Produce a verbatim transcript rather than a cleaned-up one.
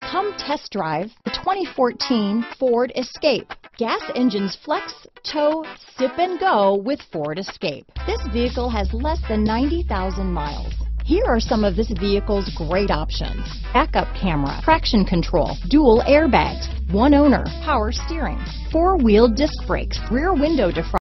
Come test drive the twenty fourteen Ford Escape. Gas engines flex, tow, sip and go with Ford Escape. This vehicle has less than ninety thousand miles. Here are some of this vehicle's great options: backup camera, traction control, dual airbags, one owner, power steering, four-wheel disc brakes, rear window defroster,